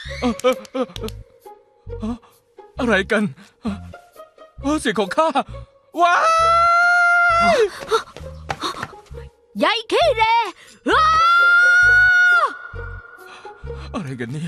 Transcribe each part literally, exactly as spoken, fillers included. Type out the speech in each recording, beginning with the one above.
อะไรกันเออเสียงของข้าว้ายใหญ่ขี้เรอ้าอะไรกันเนี่ย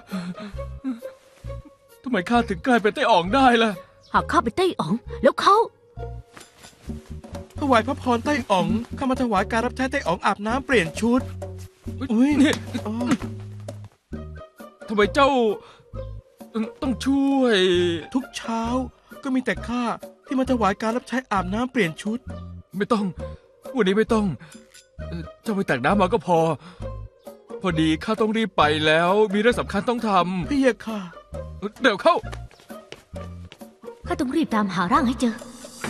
ทำไมข้าถึงกลายเป็นไต้อ่องได้ล่ะหากข้าเป็นไต้อ๋องแล้วเขาถวายพระพรไต้อ๋องข้ามาถวายการรับใช้ไต้อ๋องอาบน้ำเปลี่ยนชุดอุ้ยนี่อ๋อทำไมเจ้าต้องช่วยทุกเช้าก็มีแต่ข้าที่มาถวายการรับใช้อาบน้ำเปลี่ยนชุดไม่ต้องวันนี้ไม่ต้องเอ่อเจ้าไปตักน้ำมาก็พอ พอดีข้าต้องรีบไปแล้วมีเรื่องสำคัญต้องทำพี่เยค่ะเดี๋ยวเข้าข้าต้องรีบตามหาร่างให้เจอ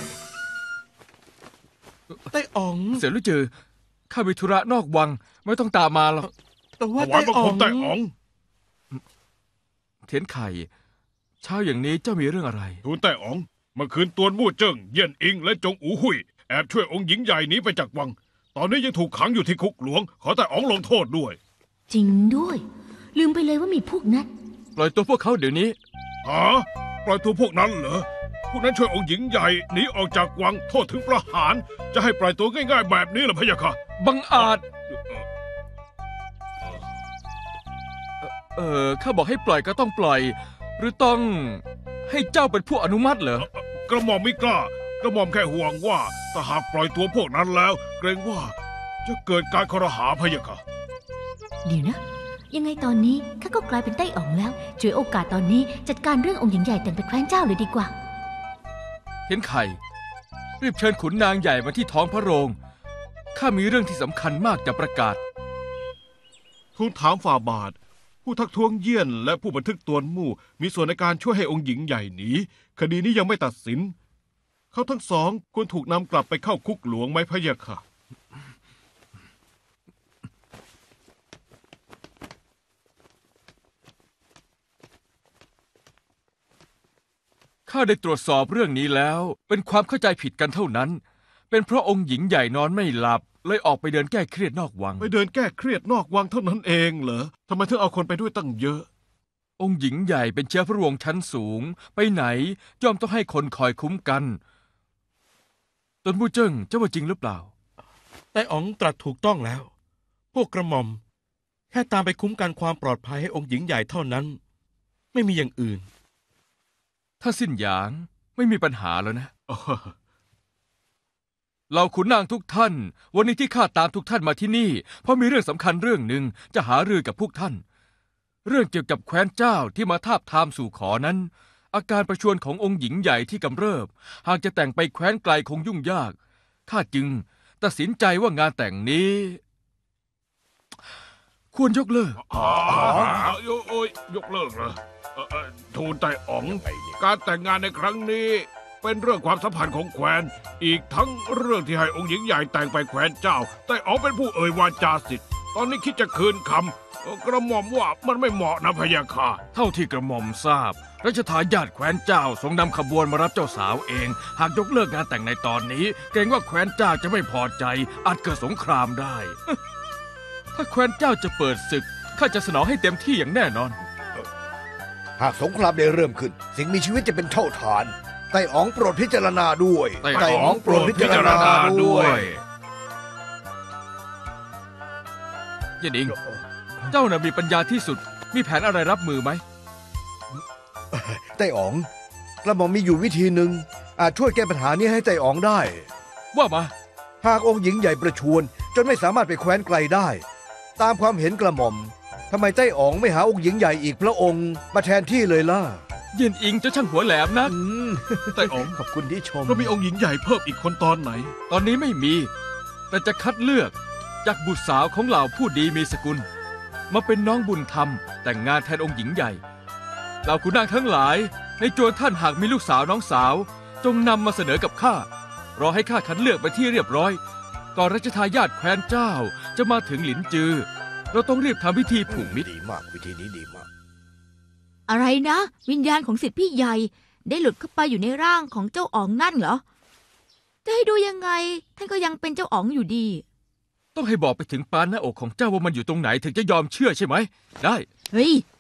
ไต้อ๋องเสี่ยวลู่จือข้ามีธุระนอกวังไม่ต้องตามมาหรอกแต่ว่าถวายบังคมไต้อ๋องเทียนไข่เช้าอย่างนี้เจ้ามีเรื่องอะไรทูลไต้อ๋องเมื่อคืนตวนมู่เจิ้งเยี่ยนอิงและจงอูหุยแอบช่วยองค์หญิงใหญ่หนีไปจากวังตอนนี้ยังถูกขังอยู่ที่คุกหลวงขอไต้อ๋องลงโทษด้วยจริงด้วยลืมไปเลยว่ามีพวกนั้นปล่อยตัวพวกเขาเดี๋ยวนี้ฮะปล่อยตัวพวกนั้นเหรอพวกนั้นช่วยองค์หญิงใหญ่หนีออกจากวังโทษถึงประหารจะให้ปล่อยตัวง่ายๆแบบนี้เหรอพะยะค่ะบังอาจเออข้าบอกให้ปล่อยก็ต้องปล่อยหรือต้องให้เจ้าเป็นผู้อนุมัติเหรอกระหม่อมไม่กล้ากระหม่อมแค่ห่วงว่าถ้าหากปล่อยตัวพวกนั้นแล้วเกรงว่าจะเกิดการคอรหาพะยะค่ะเดี๋ยวนะยังไงตอนนี้ข้าก็กลายเป็นไต้อ๋องแล้วช่วยโอกาสตอนนี้จัดการเรื่ององค์หญิงใหญ่แต่งเป็นแคว้นเจ้าเลยดีกว่าเห็นไข่รีบเชิญขุนนางใหญ่มาที่ท้องพระโรงข้ามีเรื่องที่สำคัญมากจะประกาศทูลถามฝ่าบาทผู้ทักท้วงเยี่ยนและผู้บันทึกตวนมู่มีส่วนในการช่วยให้องค์หญิงใหญ่หนีคดีนี้ยังไม่ตัดสินเขาทั้งสองควรถูกนำกลับไปเข้าคุกหลวงไหมพะยะค่ะข้าได้ตรวจสอบเรื่องนี้แล้วเป็นความเข้าใจผิดกันเท่านั้นเป็นเพราะองค์หญิงใหญ่นอนไม่หลับเลยออกไปเดินแก้เครียดนอกวังไปเดินแก้เครียดนอกวังเท่านั้นเองเหรอทำไมถึงเอาคนไปด้วยตั้งเยอะองค์หญิงใหญ่เป็นเชื้อพระวงศ์ชั้นสูงไปไหนย่อมต้องให้คนคอยคุ้มกันตนมู่เจิ้งเจ้าว่าจริงหรือเปล่าไต้อ๋องตรัสถูกต้องแล้วพวกกระหม่อมแค่ตามไปคุ้มกันความปลอดภัยให้องค์หญิงใหญ่เท่านั้นไม่มีอย่างอื่นถ้าสิ้นหยางไม่มีปัญหาแล้วนะเราขุนนางทุกท่านวันนี้ที่ข้าตามทุกท่านมาที่นี่เพราะมีเรื่องสำคัญเรื่องหนึ่งจะหารือกับพวกท่านเรื่องเกี่ยวกับแคว้นเจ้าที่มาทาบทามสู่ขอนั้นอาการประชวรขององค์หญิงใหญ่ที่กำเริบหากจะแต่งไปแคว้นไกลคงยุ่งยากข้าจึงตัดสินใจว่างานแต่งนี้ควรยกเลิกอ๋อโอ้ยยกเลิกเหรอทูลไต้อ๋องการแต่งงานในครั้งนี้เป็นเรื่องความสัมพันธ์ของแคว้นอีกทั้งเรื่องที่ให้องค์หญิงใหญ่แต่งไปแคว้นเจ้าไต้อ๋องเป็นผู้เอ่ยวาจาสิทธิ์ตอนนี้คิดจะคืนคำกระหม่อมว่ามันไม่เหมาะนะพะยะค่ะเท่าที่กระหม่อมทราบรัชทายาทแคว้นเจ้าทรงนำขบวนมารับเจ้าสาวเองหากยกเลิกงานแต่งในตอนนี้เกรงว่าแคว้นเจ้าจะไม่พอใจอาจเกิดสงครามได้ถ้าแคว้นเจ้าจะเปิดศึกข้าจะสนองให้เต็มที่อย่างแน่นอนหากสงครามได้เริ่มขึ้นสิ่งมีชีวิตจะเป็นเท่าฐานไต้อ๋องโปรดพิจารณาด้วยไต้อ๋องโปรดพิจารณาด้วยเย็นอิงเจ้าน่ะมีปัญญาที่สุดมีแผนอะไรรับมือไหมไต้อ๋องกระหม่อมมีอยู่วิธีหนึ่งอาจช่วยแก้ปัญหานี้ให้ไต้อ๋องได้ว่ามาหากองค์หญิงใหญ่ประชวรจนไม่สามารถไปแคว้นไกลได้ตามความเห็นกระหม่อมทำไมไต้อ๋องไม่หาองค์หญิงใหญ่อีกพระองค์มาแทนที่เลยล่ะเย็นอิงจะช่างหัวแหลมนักไต้อ๋องขอบคุณที่ชมเรามีองค์หญิงใหญ่เพิ่มอีกคนตอนไหนตอนนี้ไม่มีแต่จะคัดเลือกจากบุตรสาวของเหล่าผู้ดีมีสกุลมาเป็นน้องบุญธรรมแต่งงานแทนองค์หญิงใหญ่เหล่าขุนนางทั้งหลายในจวนท่านหากมีลูกสาวน้องสาวจงนำมาเสนอกับข้ารอให้ข้าคัดเลือกไปที่เรียบร้อยก่อนรัชทายาทแคว้นเจ้าจะมาถึงหลินจือเราต้องรีบทำพิธีผูกมิตรดีมากวิธีนี้ดีมากอะไรนะวิญญาณของศิษย์พี่ใหญ่ได้หลุดเข้าไปอยู่ในร่างของเจ้าอ๋องนั่นเหรอจะให้ดูยังไงท่านก็ยังเป็นเจ้าอ๋องอยู่ดีต้องให้บอกไปถึงปานหน้าอกของเจ้าว่ามันอยู่ตรงไหนถึงจะยอมเชื่อใช่ไหมได้เฮ้ย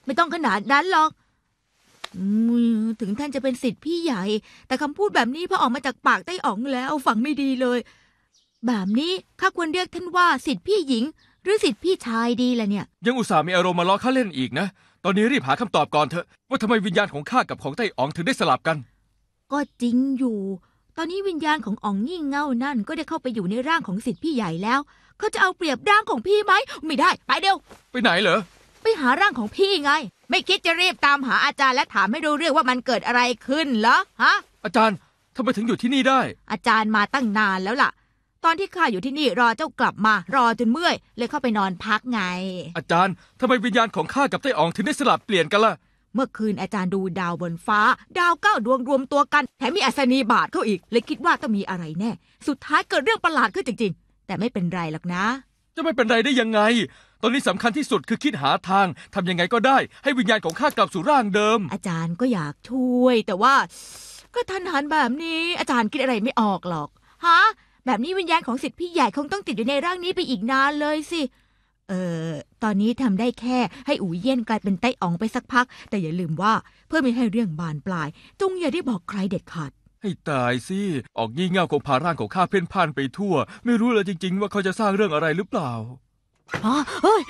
ไม่ต้องขนาดนั้นหรอกอืมถึงท่านจะเป็นศิษย์พี่ใหญ่ แต่คำพูดแบบนี้พอออกมาจากปากไต้อ๋องแล้วฟังไม่ดีเลย แบบนี้ข้าควรเรียกท่านว่าศิษย์พี่หญิง หรือศิษย์พี่ชายดีล่ะเนี่ยยังอุตส่าห์มีอารมณ์มาล้อข้าเล่นอีกนะ ตอนนี้รีบหาคำตอบก่อนเถอะว่าทำไมวิญญาณของข้ากับของไต้อ๋องถึงได้สลับกันก็จริงอยู่ ตอนนี้วิญญาณของอ๋องงี่เง่านั่นก็ได้เข้าไปอยู่ในร่างของศิษย์พี่ใหญ่แล้ว เขาจะเอาเปรียบร่างของพี่ไหม ไม่ได้ ไปเร็วไปไหนเหรอไปหาร่างของพี่ไง ไม่คิดจะรีบตามหาอาจารย์และถามให้รู้เรื่องว่ามันเกิดอะไรขึ้นเหรอ ฮะอาจารย์ทำไมถึงอยู่ที่นี่ได้อาจารย์มาตั้งนานแล้วล่ะ ตอนที่ข้าอยู่ที่นี่รอเจ้ากลับมา รอจนเมื่อย เลยเข้าไปนอนพักไงอาจารย์ทำไมวิญญาณของข้ากับไต้อ๋องถึงได้สลับเปลี่ยนกันล่ะเมื่อคืนอาจารย์ดูดาวบนฟ้า ดาวเก้าดวงรวมตัวกัน แถมมีอัศนีบาทเข้าอีก เลยคิดว่าต้องมีอะไรแน่ สุดท้ายเกิดเรื่องประหลาดขึ้นจริงๆ แต่ไม่เป็นไรหรอกนะจะไม่เป็นไรได้ยังไง ตอนนี้สำคัญที่สุดคือคิดหาทางทำยังไงก็ได้ ให้วิญญาณของข้ากลับสู่ร่างเดิมอาจารย์ก็อยากช่วย แต่ว่า ก็ทันหันแบบนี้ อาจารย์คิดอะไรไม่ออกหรอก ฮะ แบบนี้วิญญาณของศิษย์พี่ใหญ่คงต้องติดอยู่ในร่างนี้ไปอีกนานเลยสิ เอ่อ ตอนนี้ทำได้แค่ให้อู่เย่นกลายเป็นไต้อ๋องไปสักพัก แต่อย่าลืมว่าเพื่อไม่ให้เรื่องบานปลาย จงอย่าได้บอกใครเด็ดขาดให้ตายสิออกงี่เง่าของพาร่างของข้าเพ่นพ่านไปทั่ว ไม่รู้เลยจริง ๆ ว่าเขาจะสร้างเรื่องอะไรหรือเปล่าอ๋อเฮ้ย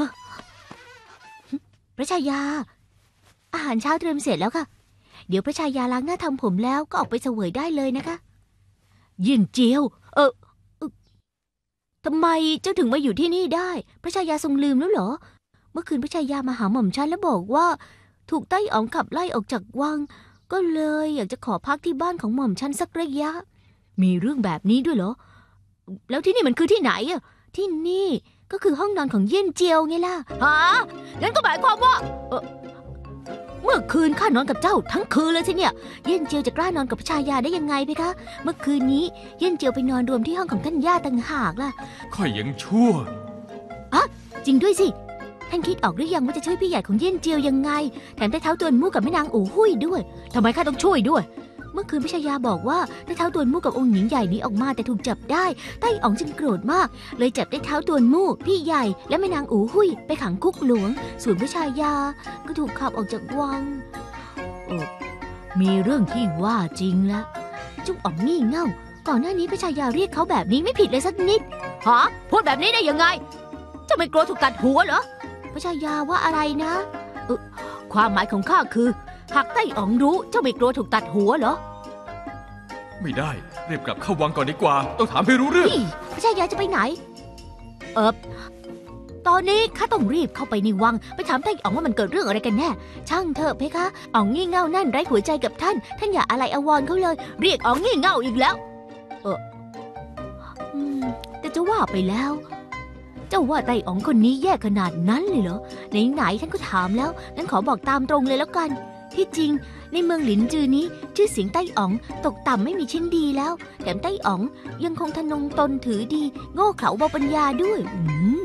พระชายา อาหารเช้าเตรียมเสร็จแล้วค่ะ เดี๋ยวพระชายาล้างหน้าทำผมแล้วก็ออกไปเสวยได้เลยนะคะยินเจียว เออเอ่อทำไมเจ้าถึงมาอยู่ที่นี่ได้ พระชายาทรงลืมแล้วเหรอ เมื่อคืนพระชายามาหาหม่อมฉันแล้วบอกว่า ถูกไต้อ๋องขับไล่ออกจากวัง ก็เลยอยากจะขอพักที่บ้านของหม่อมฉันสักระยะ มีเรื่องแบบนี้ด้วยเหรอ แล้วที่นี่มันคือที่ไหนอะที่นี่ก็คือห้องนอนของเยี่ยนเจียวไงล่ะฮะงั้นก็หมายความว่าเอ่อเมื่อคืนข้านอนกับเจ้าทั้งคืนเลยสิเนี่ย เยี่ยนเจียวจะกล้านอนกับพระชายาได้ยังไงเพคะ เมื่อคืนนี้เยี่ยนเจียวไปนอนรวมที่ห้องของท่านย่าต่างหากล่ะค่อยยังชั่วจริงด้วยสิ ท่านคิดออกหรือยังว่าจะช่วยพี่ใหญ่ของเยี่ยนเจียวยังไง แถมได้เท้าตวนมู่กับแม่นางอู่หุ้ยด้วยทำไมข้าต้องช่วยด้วย เมื่อคืนพระชายาบอกว่าได้เท้าตวนมู่กับองค์หญิงใหญ่หนีออกมาแต่ถูกจับได้ไต้อ๋องจึงโกรธมาก เลยจับได้เท้าตวนมู่พี่ใหญ่และแม่นางอู่หุ้ยไปขังคุกหลวง ส่วนพระชายาก็ถูกขับออกจากวังโอ้มีเรื่องที่ว่าจริงละจุ๊บอ๋องงี่เง่า ก่อนหน้านี้พระชายาเรียกเขาแบบนี้ไม่ผิดเลยสักนิดฮะพูดแบบนี้ได้ยังไงเจะไม่กลัวถูกตัดหัวเหรอพระชายาว่าอะไรนะเออความหมายของข้าคือหากไต้อ๋องรู้เจ้าไม่กลัวถูกตัดหัวเหรอไม่ได้รีบกลับเข้าวังก่อนดีกว่า ต้องถามให้รู้เรื่องนี่พระชายาจะไปไหน เออตอนนี้ข้าต้องรีบเข้าไปในวังไปถามไต้อ๋องว่ามันเกิดเรื่องอะไรกันแน่ ช่างเถอะเพคะอ๋องงี่เง่านั่นไร้หัวใจกับท่าน ท่านอย่าอะไรอาวรณ์เขาเลย เรียกอ๋องงี่เง่าอีกแล้ว เอออืมแต่จะว่าไปแล้ว เจ้าว่าไต้อ๋องคนนี้แย่ขนาดนั้นเลยเหรอไหนๆท่านก็ถามแล้วงั้นขอบอกตามตรงเลยแล้วกัน ที่จริงในเมืองหลินจือนี้ชื่อเสียงไต้อ๋องตกต่ำไม่มีชิ้นดีแล้วแถมไต้อ๋องยังคงทะนงตนถือดีโง่เขลาเบาปัญญาด้วยอืม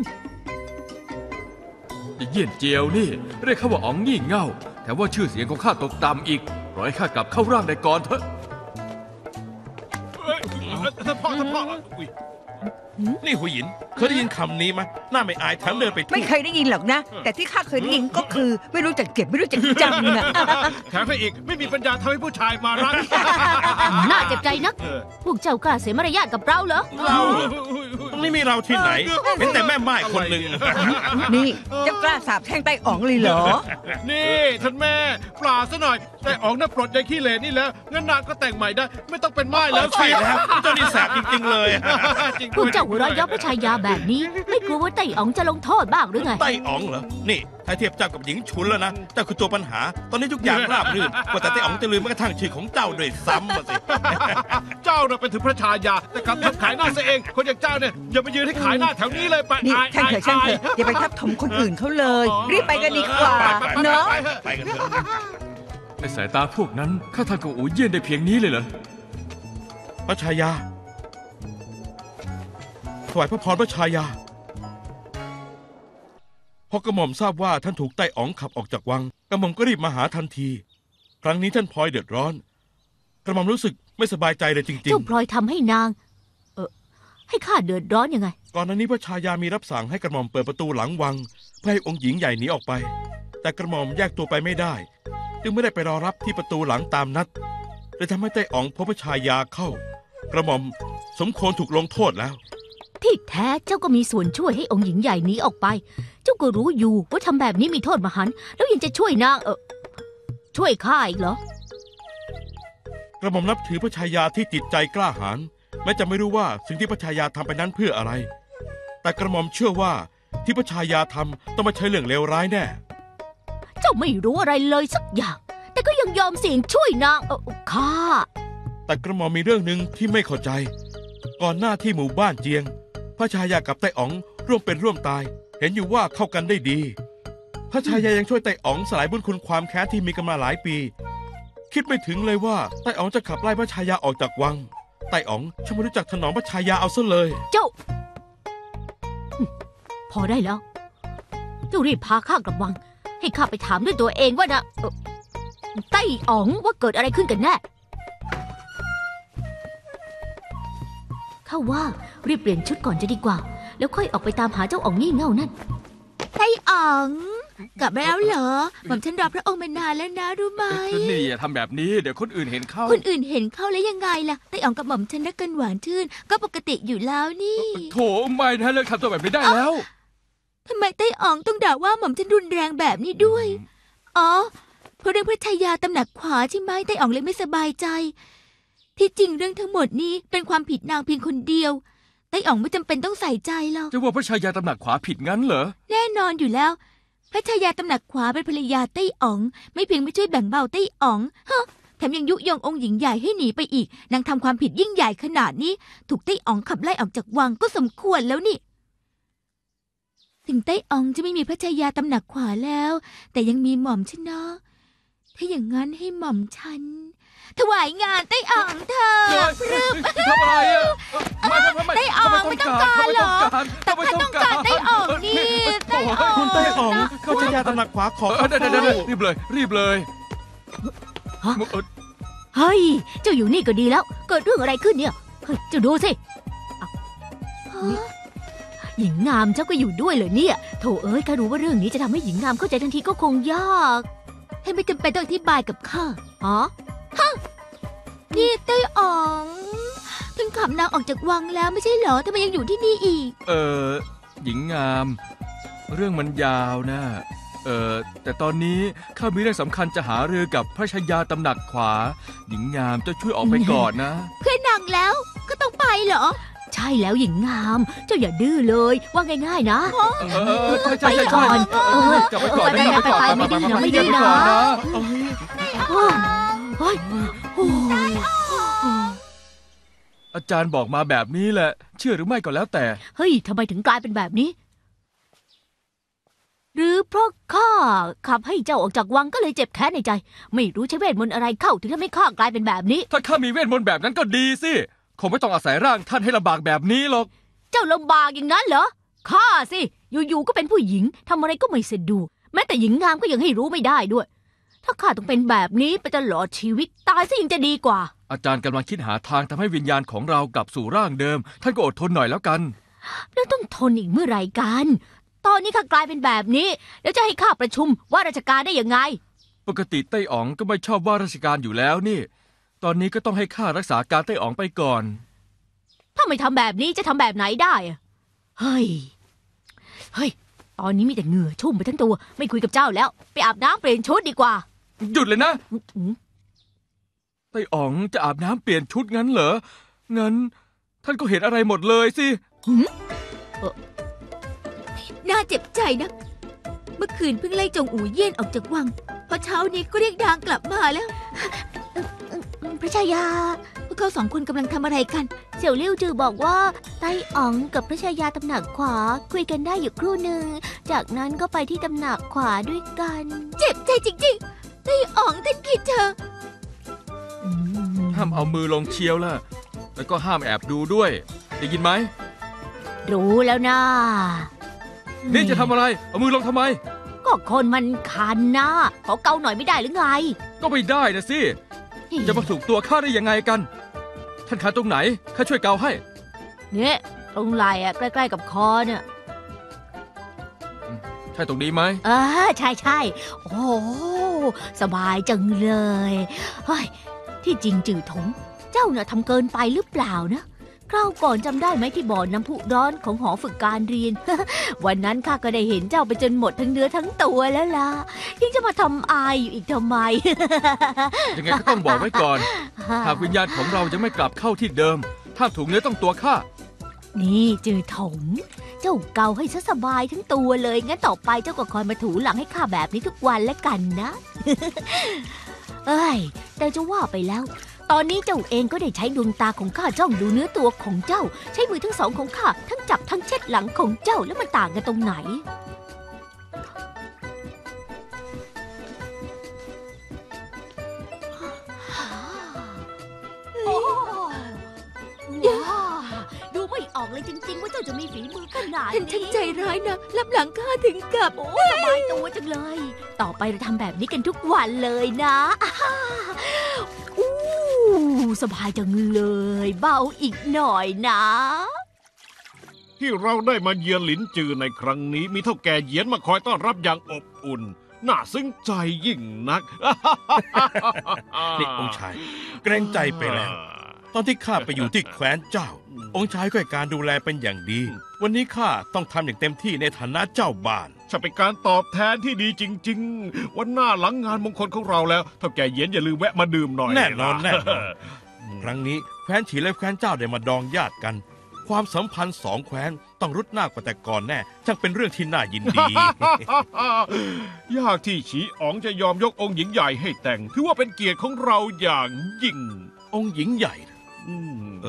ไอ้เยี่ยนเจียวนี่เรียกเขาว่าอ๋องงี่เง่าแถมว่าชื่อเสียงของข้าตกต่ำอีกปล่อยให้ข้ากลับเข้าร่างได้ก่อนเถอะเอ้ยท่านพ่อท่านพ่ออุ๊ยนี่หูหยินเคยได้ยินคำนี้ไหมหน้าไม่อายแถมเดินไปทั่วไม่เคยได้ยินหรอกนะ แต่ที่ข้าเคยได้ยินก็คือ ไม่รู้จักเก็บไม่รู้จักจำนะแถมให้อีกไม่มีปัญญาทำให้ผู้ชายมารักน่าเจ็บใจนักเออพวกเจ้ากล้าเสียมารยาทกับเราเหรอเราเหรอตรงนี้มีเราที่ไหนเห็นแต่แม่ไม้คนหนึ่งนี่จะกล้าสาบแช่งไต้อ๋องเลยเหรอนี่ท่านแม่ปลาซะหน่อยแต่ออกน่าปลดใจขี้เหร่นี่แล้วงั้นนางก็แต่งใหม่ได้ ไม่ต้องเป็นไม้แล้วใช่แล้วเจ้านี่แสบจริงๆเลยจริงพวกเจ้าหัวเราะเย้อพระชายาแบบนี้ ไม่กลัวว่าไต้อ๋องจะลงโทษบ้างหรือไงไต้อ๋องเหรอ นี่ถ้าเทียบเจ้ากับหญิงฉุนแล้วนะ เจ้าคือตัวปัญหา ตอนนี้ทุกอย่างราบรื่นกว่าแต่ไต้อ๋องจะลืมแม้กระทั่งชื่อของเจ้าด้วยซ้ำมาสิเจ้าน่ะเป็นถึงพระชายาแต่กลับทับขายหน้าซะเอง คนอย่างเจ้าเนี่ยอย่าไปยืนให้ขายหน้าแถวนี้เลยไปนี่อายช่างเถอะช่างเถอะอย่าไปทับถมคนอื่นเขาเลย รีบไปกันดีกว่าเนาะไปกันเถอะในสายตาพวกนั้นข้าทำกับอูเยี่ยนได้เพียงนี้เลยเหรอพระชายาถวายพระพรพระชายาพอกระหม่อมทราบว่าท่านถูกไต้อ๋องขับออกจากวังกระหม่อมก็รีบมาหาทันที ครั้งนี้ท่านพลอยเดือดร้อนกระหม่อมรู้สึกไม่สบายใจเลยจริงเจ้าพลอยทำให้นาง เออให้ข้าเดือดร้อนยังไงๆ ก่อนหน้านี้พระชายามีรับสั่งให้กระหม่อมเปิดประตูหลังวังเพื่อให้องค์หญิงใหญ่หนีออกไปแต่กระหม่อมแยกตัวไปไม่ได้จึงไม่ได้ไปรอรับที่ประตูหลังตามนัดเลยทำให้ไต้อ๋องพบพระชายาเข้ากระหม่อมสมควรถูกลงโทษแล้วที่แท้เจ้าก็มีส่วนช่วยให้องค์หญิงใหญ่หนีออกไป เจ้าก็รู้อยู่ว่าทำแบบนี้มีโทษมหันต์แล้วยังจะช่วยนางเออช่วยข้าอีกเหรอกระหม่อมนับถือพระชายาที่จิตใจกล้าหาญแม้จะไม่รู้ว่าสิ่งที่พระชายาทำไปนั้นเพื่ออะไร แต่กระหม่อมเชื่อว่าที่พระชายาทำต้องไม่ใช่เรื่องเลวร้ายแน่เจ้าไม่รู้อะไรเลยสักอย่าง แต่ก็ยังยอมเสี่ยงช่วยนางเออข้าแต่กระหม่อมมีเรื่องหนึ่งที่ไม่เข้าใจ ก่อนหน้าที่หมู่บ้านเจียงพระชายากับไต้อ๋องร่วมเป็นร่วมตาย เห็นอยู่ว่าเข้ากันได้ดี พระชายายังช่วยไต้อ๋องสลายบุญคุณความแค้นที่มีกันมาหลายปี คิดไม่ถึงเลยว่าไต้อ๋องจะขับไล่พระชายาออกจากวังไต้อ๋องช่างไม่รู้จักถนอมพระชายาเอาซะเลยเจ้า พอได้แล้ว เจ้ารีบพาข้ากลับวัง ให้ข้าไปถามด้วยตัวเองว่านะเอ่อไต้อ๋องว่าเกิดอะไรขึ้นกันแน่ข้าว่ารีบเปลี่ยนชุดก่อนจะดีกว่า แล้วค่อยออกไปตามหาเจ้าอ๋องงี่เง่านั่นไต้อ๋องกลับมาแล้วเหรอหม่อมฉันรอพระองค์มานานแล้วนะรู้ไหมนี่อย่าทำแบบนี้เดี๋ยวคนอื่นเห็นเข้าคนอื่นเห็นเข้าแล้วยังไงล่ะไต้อ๋องกับหม่อมฉันรักกันหวานชื่นก็ปกติอยู่แล้วนี่โถไม่นะเลิกทำตัวแบบนี้ได้แล้วทำไมไต้อ๋องต้องด่าว่าหม่อมฉันรุนแรงแบบนี้ด้วยอ๋อเพราะเรื่องพระชายาตำหนักขวาใช่ไหมไต้อ๋องเลยไม่สบายใจที่จริงเรื่องทั้งหมดนี้เป็นความผิดนางเพียงคนเดียวไต้อ๋องไม่จำเป็นต้องใส่ใจหรอกจะว่าพระชายาตำหนักขวาผิดงั้นเหรอแน่นอนอยู่แล้ว พระชายาตำหนักขวาเป็นภรรยาไต้อ๋อง ไม่เพียงไม่ช่วยแบ่งเบาไต้อ๋องฮะแถมยังยุยงองค์หญิงใหญ่ให้หนีไปอีกนางทำความผิดยิ่งใหญ่ขนาดนี้ ถูกไต้อ๋องขับไล่ออกจากวังก็สมควรแล้วนี่ถึงไต้อ๋องจะไม่มีพระชายาตำหนักขวาแล้ว แต่ยังมีหม่อมฉันนะถ้าอย่างนั้นให้หม่อมฉันถวายงานไต้อ๋องเธอเฮ้ยพรึบทำอะไรอ่ะไม่ไม่ไม่ไต้อ๋องไม่ต้องการเหรอ แต่ไม่ข้าต้องการไต้อ๋องนี่ไต้อ๋องคุณไต้อ๋องพระชายาตำหนักขวาขอเออเดี๋ยวเดี๋ยวเดี๋ยวรีบเลย รีบเลยฮะเออเฮ้ย เจ้าอยู่นี่ก็ดีแล้ว เกิดเรื่องอะไรขึ้นเนี่ย เฮ้ย เจ้าดูสิอ้าวหญิงงามเจ้าก็อยู่ด้วยเหรอเนี่ย โถเอ้ยข้ารู้ว่าเรื่องนี้จะทำให้หญิงงามเข้าใจทันทีก็คงยากให้ไม่จำเป็นต้องอธิบายกับข้าฮะนี่ไต้อ๋องท่านขับนางออกจากวังแล้วไม่ใช่เหรอทำไมยังอยู่ที่นี่อีกเออหญิงงาม เรื่องมันยาวนะ เออแต่ตอนนี้ข้ามีเรื่องสำคัญจะหารือกับพระชายาตำหนักขวา หญิงงามเจ้าช่วยออกไปก่อนนะเพื่อนนางแล้วก็ต้องไปเหรอใช่แล้วหญิงงาม เจ้าอย่าดื้อเลยว่าง่ายๆนะเออเออใช่ใช่ไปใช่ก่ใช่อนเออกลับไปก่อนไปนะไปไปไม่ดื้อนะไม่ดื้อนะกลับไปก่อนนะโอ้ยโอ้ยโอ้ยอาจารย์บอกมาแบบนี้แหละ เชื่อหรือไม่ก็แล้วแต่เฮ้ยทำไมถึงกลายเป็นแบบนี้ หรือเพราะข้าขับให้เจ้าออกจากวังก็เลยเจ็บแค้นในใจ ไม่รู้ใช้เวทมนต์อะไรเข้าถึงทำให้ข้ากลายเป็นแบบนี้ถ้าข้ามีเวทมนต์แบบนั้นก็ดีสิ คงไม่ต้องอาศัยร่างท่านให้ลำบากแบบนี้หรอกเจ้าลำบากอย่างนั้นเหรอข้าสิอยู่ๆก็เป็นผู้หญิงทำอะไรก็ไม่สะดวกแม้แต่หญิงงามก็ยังให้รู้ไม่ได้ด้วย ถ้าข้าต้องเป็นแบบนี้ไปตลอดชีวิตตายซะยังจะดีกว่าอาจารย์กำลังคิดหาทางทำให้วิญญาณของเรากลับสู่ร่างเดิม ท่านก็อดทนหน่อยแล้วกันแล้วต้องทนอีกเมื่อไหร่กัน ตอนนี้ข้ากลายเป็นแบบนี้ แล้วจะให้ข้าประชุมว่าราชการได้ยังไงปกติไต้อ๋องก็ไม่ชอบว่าราชการอยู่แล้วนี่ ตอนนี้ก็ต้องให้ข้ารักษาการไต้อ๋องไปก่อนถ้าไม่ทำแบบนี้จะทำแบบไหนได้อะเฮ้ย เฮ้ย ตอนนี้มีแต่เหงื่อชุ่มไปทั้งตัว ไม่คุยกับเจ้าแล้ว ไปอาบน้ำเปลี่ยนชุดดีกว่าหยุดเลยนะอืมไต้อ๋องจะอาบน้ำเปลี่ยนชุดงั้นเหรอ งั้น ท่านก็เห็นอะไรหมดเลยสิน่าเจ็บใจนะ เมื่อคืนเพิ่งไล่จงอู่เยี่ยนออกจากวัง พอเช้านี้ก็เรียกนางกลับมาแล้วพระชายาพวกเขาสองคนกำลังทำอะไรกันเสี่ยวเลี่ยวจือบอกว่าไต้อ๋องกับพระชายาตำหนักขวาคุยกันได้อยู่ครู่หนึ่ง จากนั้นก็ไปที่ตำหนักขวาด้วยกันเจ็บใจจริงๆไต้อ๋องท่านคิดเธอห้ามเอามือลงเชียวล่ะ แล้วก็ห้ามแอบดูด้วย ได้ยินไหมรู้แล้วนะนี่จะทำอะไร เอามือลงทำไมก็คนมันคันนะขอเกาหน่อยไม่ได้หรือไงก็ไม่ได้นะสิ จะมาถูกตัวข้าได้ยังไงกัน ท่านขาตรงไหน ข้าช่วยเกาให้เนี่ยตรงไหล่อะใกล้ๆกับคอเนี่ยใช่ตรงนี้ไหมอ่าใช่ใช่โอ้โหสบายจังเลยเฮ้ยที่จริงจือถง เจ้าน่ะทำเกินไปหรือเปล่านะคราวก่อนจำได้ไหมที่บ่อน้ำพุร้อนของหอฝึกการเรียน วันนั้นข้าก็ได้เห็นเจ้าไปจนหมดทั้งเนื้อทั้งตัวแล้วล่ะยังจะมาทำอายอยู่อีกทำไมยังไงก็ต้องบอกไว้ก่อน หากวิญญาณของเรายังไม่กลับเข้าที่เดิม ถ้าถูกเนื้อต้องตัวข้านี่จือถง เจ้าเกาให้ซะสบายทั้งตัวเลยงั้นต่อไปเจ้าก็คอยมาถูหลังให้ข้าแบบนี้ทุกวันแล้วกันนะ เอ้ยแต่จะว่าไปแล้ว ตอนนี้เจ้าเองก็ได้ใช้ดวงตาของข้าจ้องดูเนื้อตัวของเจ้า ใช้มือทั้งสองของข้าทั้งจับทั้งเช็ดหลังของเจ้าแล้วมันต่างกันตรงไหน โอ้ว้าดูไม่ออกเลยจริงๆว่าเจ้าจะมีฝีมือขนาดท่านนี้ช่างใจร้ายนะรับหลังข้าถึงกับโอ้สบายตัวจังเลย ต่อไปเราทำแบบนี้กันทุกวันเลยนะอ่าอู้สบายจังเลย เบาอีกหน่อยนะที่เราได้มาเยือนหลินจือในครั้งนี้มีเท่าแก่เหยียนมาคอยต้อนรับอย่างอบอุ่น น่าซึ้งใจยิ่งนักนี่องค์ชาย เกรงใจไปแล้ว ตอนที่ข้าไปอยู่ที่แคว้นเจ้า องค์ชายก็ให้การดูแลเป็นอย่างดี วันนี้ข้าต้องทำอย่างเต็มที่ในฐานะเจ้าบ้านจะเป็นการตอบแทนที่ดีจริง ๆ วันหน้าหลังงานมงคลของเราแล้วเท่าแก่เหยียนอย่าลืมแวะมาดื่มหน่อยแน่นอนะแน่นอน ครั้งนี้แคว้นฉีและแคว้นเจ้าได้มาดองญาติกัน ความสัมพันธ์สองแคว้นต้องรุดหน้ากว่าแต่ก่อนแน่ช่างเป็นเรื่องที่น่ายินดียากที่ฉีอ๋องจะยอมยกองค์หญิงใหญ่ให้แต่งถือว่าเป็นเกียรติของเราอย่างยิ่งองค์หญิงใหญ่นะอืมเอ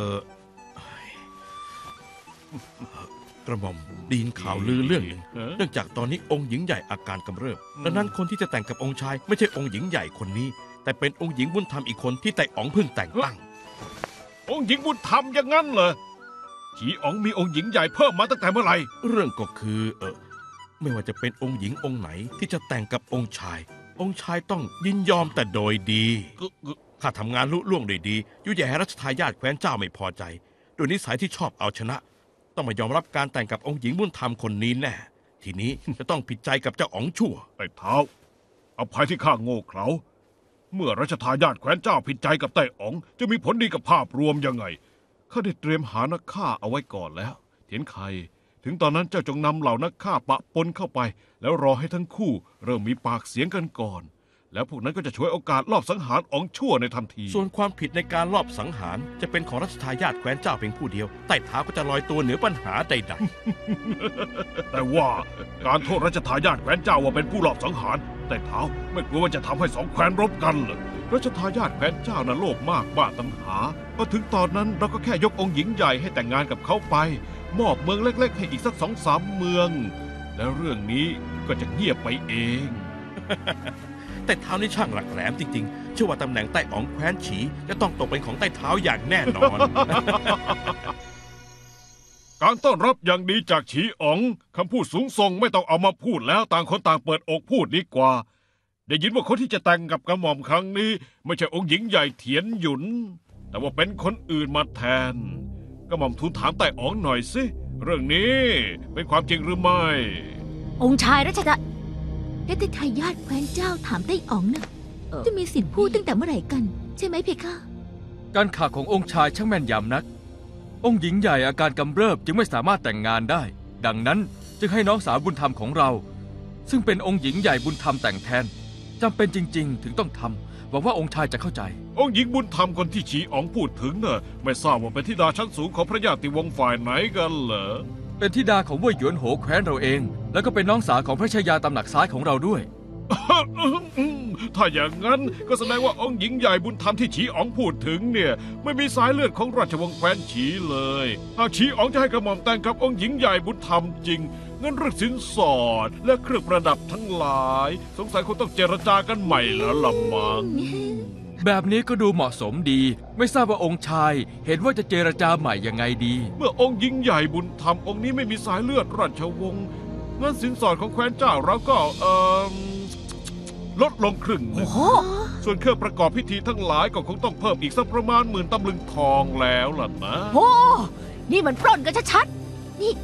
อกระหม่อมไดยินข่าวลือเรื่องหนึ่งเออเนื่องจากตอนนี้องค์หญิงใหญ่อาการกำเริบอืมดังนั้นคนที่จะแต่งกับองค์ชายไม่ใช่องค์หญิงใหญ่คนนี้ แต่เป็นองค์หญิงบุญธรรมอีกคนที่ไต่อ๋องเพิ่งแต่งตั้งองค์หญิงบุญธรรมอย่างนั้นเหรอฉีอ๋องมีองค์หญิงใหญ่เพิ่มมาตั้งแต่เมื่อไหร่เรื่องก็คือเออไม่ว่าจะเป็นองค์หญิงองค์ไหนที่จะแต่งกับองค์ชาย องค์ชายต้องยินยอมแต่โดยดีข้าทำงานลุล่วงโดยดียุ่ยแย่ให้รัชทายาทแคว้นเจ้าไม่พอใจโดยนิสัยที่ชอบเอาชนะ ต้องมายอมรับการแต่งกับองค์หญิงบุญธรรมคนนี้แน่ทีนี้จะต้องผิดใจกับเจ้าอ๋องชั่วไต่เท้าอภัยที่ข้าโง่เขลาเมื่อรัชทายาทแคว้นเจ้าผิดใจกับไต่อ๋องจะมีผลดีกับภาพรวมยังไงข้าได้เตรียมหานักฆ่าเอาไว้ก่อนแล้วเถียนไคถึงตอนนั้นเจ้าจงนำเหล่านักฆ่าปะปนเข้าไป แล้วรอให้ทั้งคู่เริ่มมีปากเสียงกันก่อน แล้วพวกนั้นก็จะช่วยโอกาสลอบสังหารอ๋องชั่วในทันทีส่วนความผิดในการลอบสังหารจะเป็นของรัชทายาทแคว้นเจ้าเพียงผู้เดียวไต่เท้าก็จะลอยตัวเหนือปัญหาใดแต่ว่าการโทษรัชทายาทแคว้นเจ้าว่าเป็นผู้ลอบสังหารแต่เท้าไม่กลัวว่าจะทำให้สองแคว้นรบกันเหรอรัชทายาทแคว้นเจ้าน่ะโลภมากบ้าตังหาพอถึงตอนนั้นเราก็แค่ยกองค์หญิงใหญ่ให้แต่งงานกับเขาไป มอบเมืองเล็กๆให้อีกสักสองสามเมือง แล้วเรื่องนี้ก็จะเงียบไปเองๆแต่เท้านี่ช่างหลักแหลมจริงๆเชื่อว่าตำแหน่งไต่อ๋องแคว้นฉีจะต้องตกเป็นของไต่เท้าอย่างแน่นอนการต้อนรับอย่างดีจากฉีอ๋องคำพูดสูงส่งไม่ต้องเอามาพูดแล้วต่างคนต่างเปิดอกพูดดีกว่าได้ยินว่าคนที่จะแต่งกับกระหม่อมครั้งนี้ ไม่ใช่องค์หญิงใหญ่เถียนหยุน แต่ว่าเป็นคนอื่นมาแทนกระหม่อมทูลถามไต่อ๋องหน่อยสิเรื่องนี้เป็นความจริงหรือไม่องค์ชายรัชดาและแต่ทายาทแคว้นเจ้าถามไต้อ๋องนะเออจะมีสิทธิ์พูดตั้งแต่เมื่อไหร่กัน ใช่ไหมเพคะการข่าวขององค์ชายช่างแม่นยำนัก องค์หญิงใหญ่อาการกำเริบจึงไม่สามารถแต่งงานได้ ดังนั้นจึงให้น้องสาวบุญธรรมของเรา ซึ่งเป็นองค์หญิงใหญ่บุญธรรมแต่งแทนจำเป็นจริง ๆ ถึงต้องทำหวังว่าองค์ชายจะเข้าใจองค์หญิงบุญธรรมคนที่ฉีอ๋องพูดถึงน่ะไม่ทราบว่าเป็นธิดาชั้นสูงของพระญาติวงศ์ฝ่ายไหนกันเหรอเป็นธิดาของเว่ยหยวนโหแคว้นเราเอง แล้วก็เป็นน้องสาวของพระชายาตำหนักซ้ายของเราด้วยถ้าอย่างนั้นก็แสดงว่าองค์หญิงใหญ่บุญธรรมที่ฉีอ๋องพูดถึงเนี่ยไม่มีสายเลือดของราชวงศ์แคว้นฉีเลยหากฉีอ๋องจะให้กระหม่อมแต่งกับองค์หญิงใหญ่บุญธรรมจริงงั้นเรื่องสินสอดและเครื่องประดับทั้งหลาย สงสัยคงต้องเจรจากันใหม่แล้วละมังแบบนี้ก็ดูเหมาะสมดี ไม่ทราบว่าองค์ชายเห็นว่าจะเจรจาใหม่ยังไงดีเมื่อองค์หญิงใหญ่บุญธรรมองค์นี้ไม่มีสายเลือดราชวงศ์งั้นสินสอดของแคว้นเจ้าเราก็เอ่อลดลงครึ่งหนึ่โอ้งโหส่วนเครื่องประกอบพิธีทั้งหลายก็คงต้องเพิ่มอีกสักประมาณหมื่นตำลึงทองแล้วล่ะนะโอ้นี่มันปล้นกันชัดๆนี่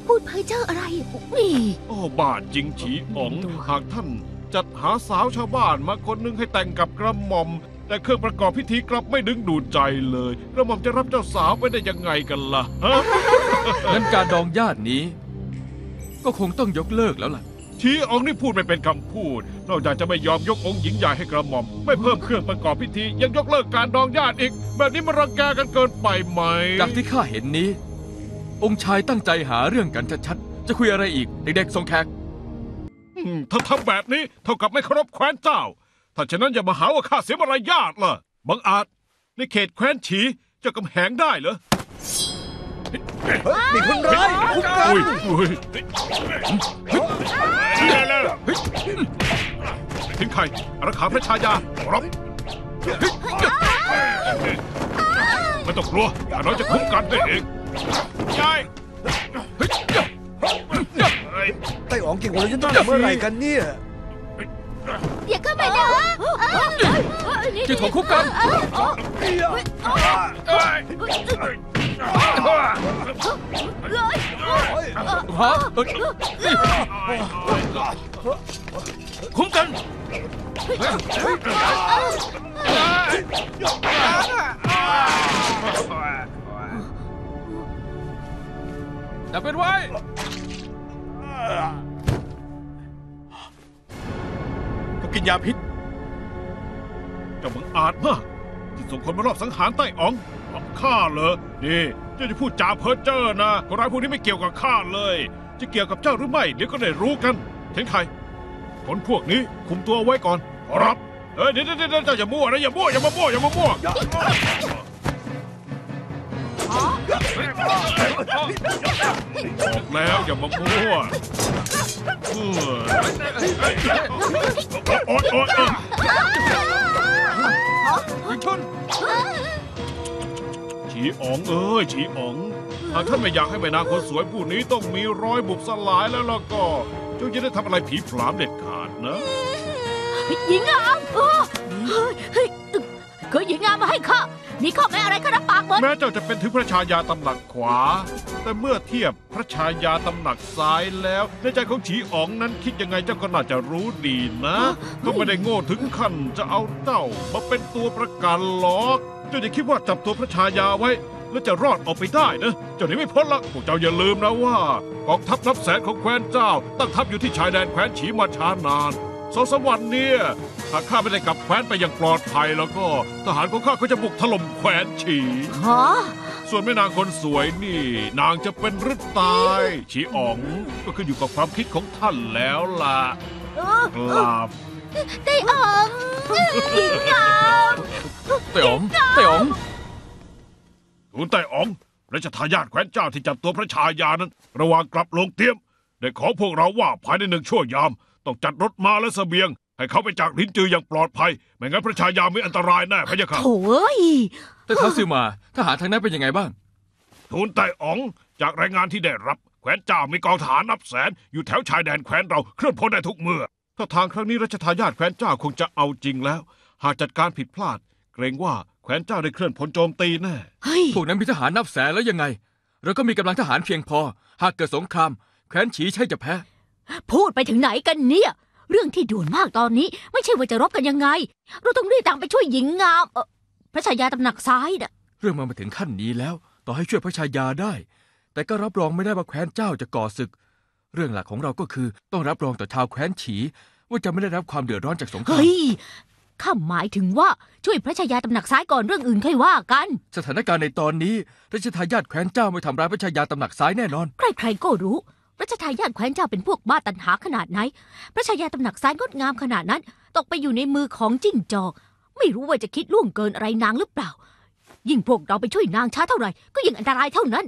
พูดเพ้อเจ้ออะไรนี่โอ้บ้าจริงฉีอ๋อง หากท่านจัดหาสาวชาวบ้านมาคนหนึ่งให้แต่งกับกระหม่อม แต่เครื่องประกอบพิธีกลับไม่ดึงดูดใจเลย กระหม่อมจะรับเจ้าสาวไปได้ยังไงกันล่ะฮะงั้นการดองญาตินี้ ก็คงต้องยกเลิกแล้วล่ะฉีอ๋องนี่พูดไม่เป็นคำพูด นอกจากจะไม่ยอมยกองค์หญิงใหญ่ให้กระหม่อม ไม่เพิ่มเครื่องประกอบพิธียังยกเลิกการดองญาติอีก แบบนี้มันรังแกกันเกินไปไหมจากที่ข้าเห็นนี้ องค์ชายตั้งใจหาเรื่องกันชัดๆ จะคุยอะไรอีก เด็กๆส่งแขกอืมถ้าทำแบบนี้เท่ากับไม่เคารพแคว้นเจ้า ถ้าฉะนั้นอย่ามาหาว่าข้าเสียมารยาทล่ะบังอาจในเขตแคว้นฉีเจะกำแหงได้เหรอเฮ้ยมีคนร้ายคุ้มกันอุ้ยอุ้ยถึงใครอารักขาพระชายารับไม่ต้องกลัวข้าน้อยจะคุ้มกันได้เองยายไต้อ๋องเก่งกว่าเราจะตั้งแต่เมื่อไหร่กันเนี่ยอย่าเข้ามานะนี่จะถูกคุกกันฮะเอ้ยคุ้มกัน แต่เป็นไว้เขากินยาพิษเจ้าบังอาจมากที่ส่งคนมารอบสังหารไต้อ๋องข้าเหรอนี่เจ้าจะพูดจาเพ้อเจ้อนะคนร้ายพวกนี้ไม่เกี่ยวกับข้าเลย จะเกี่ยวกับเจ้าหรือไม่เดี๋ยวก็ได้รู้กันเห็นใครคนพวกนี้คุมตัวไว้ก่อนขอรับเอ้ยเดี๋ยวเดี๋ยวเจ้าอย่ามั่วนะอย่ามั่วอย่ามามั่วอย่ามามั่วแล้วอย่ามามั่วเออโอ๊ยโอ๊ยโอ๊ย ฉีอ๋องเอ้ยฉีอ๋องหากท่านไม่อยากให้แม่นางคนสวยผู้นี้ต้องมีรอยบุบสลายแล้วล่ะก็เจ้าจะได้ทำอะไรผีผลามเด็ดขาดนะหญิงงามเออเฮ้ยเฮ้ยคือหญิงงามมาให้ข้ามีข้อแม้อะไรข้ารับปากหมดแม้เจ้าจะเป็นถึงพระชายาตำหนักขวา แต่เมื่อเทียบพระชายาตำหนักซ้ายแล้วในใจของฉีอ๋องนั้นคิดยังไงเจ้าก็น่าจะรู้ดีนะก็ไม่ได้โง่ถึงขั้นจะเอาเจ้ามาเป็นตัวประกันหรอกเจ้าจะคิดว่าจับตัวพระชายาไว้แล้วจะรอดออกไปได้นะเจ้าหนีไม่พ้นละพวกเจ้าอย่าลืมนะว่ากองทัพนับแสนของแคว้นเจ้าตั้งทัพอยู่ที่ชายแดนแคว้นฉีมาช้านานสองสามวันเนี่ยหากข้าไม่ได้กลับแคว้นไปอย่างปลอดภัยแล้วก็ทหารของข้าก็จะบุกถล่มแคว้นฉีฮะส่วนแม่นางคนสวยนี่ นางจะเป็นหรือตายฉีอ๋องก็ขึ้นอยู่กับความคิดของท่านแล้วล่ะลาบไต้อ๋องหญิงงามเต๋องเต๋องทูลไต้อ๋องและจะทายาทแคว้นเจ้าที่จับตัวพระชายานั้น ระหว่างกลับลงเตรียมได้ขอพวกเราว่าภายในหนึ่งชั่วยามต้องจัดรถมาและเสบียง ให้เขาไปจากลิ้นจืออย่างปลอดภัยไม่งั้นพระชายามีอันตรายแน่พะยะค่ะโถ่เอ้ยแต่ท้าวซิวมาทหารทางนั้นเป็นยังไงบ้างทูลไต้อ๋องจากรายงานที่ได้รับแคว้นเจ้ามีกองทหารนับแสนอยู่แถวชายแดนแคว้นเราเคลื่อนพลได้ทุกเมื่อถ้าทางครั้งนี้รัชทายาทแคว้นเจ้าคงจะเอาจริงแล้ว หากจัดการผิดพลาด เกรงว่าแคว้นเจ้าได้เคลื่อนพลโจมตีแน่เฮ้ยพวกนั้นมีทหารนับแสนแล้วยังไง เราก็มีกำลังทหารเพียงพอ หากเกิดสงครามแคว้นฉีใช่จะแพ้พูดไปถึงไหนกันเนี่ย เรื่องที่ด่วนมากตอนนี้ ไม่ใช่ว่าจะรบกันยังไง เราต้องรีบตามไปช่วยหญิงงามเอ่อพระชายาตำหนักซ้ายน่ะเรื่องมันมาถึงขั้นนี้แล้ว ต่อให้ช่วยพระชายาได้ แต่ก็รับรองไม่ได้ว่าแคว้นเจ้าจะก่อศึก เรื่องหลักของเราก็คือต้องรับรองต่อชาวแคว้นฉี ว่าจะไม่ได้รับความเดือดร้อนจากสงครามเฮ้ยข้าหมายถึงว่าช่วยพระชายาตำหนักซ้ายก่อนเรื่องอื่นค่อยว่ากันสถานการณ์ในตอนนี้รัชทายาทแคว้นเจ้าไม่ทำร้ายพระชายาตำหนักซ้ายแน่นอนใครๆก็รู้รัชทายาทแคว้นเจ้าเป็นพวกบ้าตันหาขนาดไหน พระชายาตำหนักซ้ายงดงามขนาดนั้น ตกไปอยู่ในมือของจิ้งจอก ไม่รู้ว่าจะคิดล่วงเกินอะไรนางหรือเปล่า ยิ่งพวกเราไปช่วยนางช้าเท่าไหร่ก็ยิ่งอันตรายเท่านั้น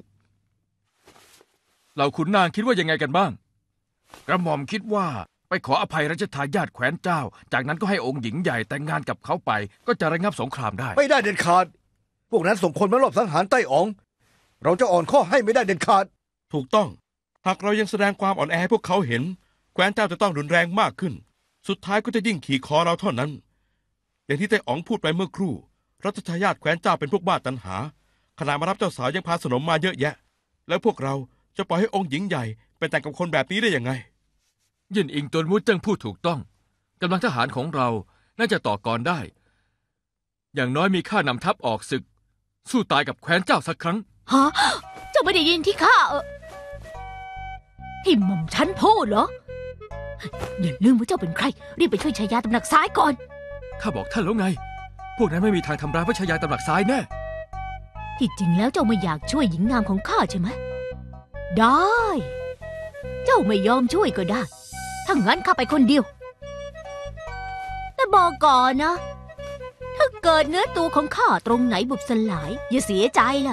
เราขุนนางคิดว่ายังไงกันบ้าง กระหม่อมคิดว่าไปขออภัยรัชทายาทแคว้นเจ้า จากนั้นก็ให้องค์หญิงใหญ่แต่งงานกับเขาไป ก็จะระงับสงครามได้ไม่ได้เด็ดขาด พวกนั้นส่งคนมารอบสังหารไต้อ๋อง เราจะอ่อนข้อให้ไม่ได้เด็ดขาดถูกต้อง หากเรายังแสดงความอ่อนแอให้พวกเขาเห็นแคว้นเจ้าจะต้องรุนแรงมากขึ้น สุดท้ายก็จะยิ่งขี่คอเราเท่านั้น อย่างที่ไต้อ๋องพูดไปเมื่อครู่รัชทายาทแคว้นเจ้าเป็นพวกบ้าตันหา ขณะมารับเจ้าสาวยังพาสนมมาเยอะแยะ แล้วพวกเราจะปล่อยให้องค์หญิงใหญ่ไปแต่งกับคนแบบนี้ได้ยังไงยินอิงตวนมุดเจิ้งพูดถูกต้องกำลังทหารของเราน่าจะต่อกรได้ อย่างน้อยมีข้านำทัพออกศึก สู้ตายกับแคว้นเจ้าสักครั้งฮะ เจ้าไม่ได้ยินที่ข้าเออที่หม่อมฉันพูดเหรอ อย่าลืมว่าเจ้าเป็นใคร รีบไปช่วยชายาตำหนักซ้ายก่อนข้าบอกท่านแล้วไง พวกนั้นไม่มีทางทำร้ายพระชายาตำหนักซ้ายแน่ที่จริงแล้วเจ้าไม่อยากช่วยหญิงงามของข้าใช่ไหม ได้ เจ้าไม่ยอมช่วยก็ได้ ถ้างั้นข้าไปคนเดียว แต่บอกก่อนนะ ถ้าเกิดเนื้อตัวของข้าตรงไหนบุบสลาย อย่าเสียใจล่ะ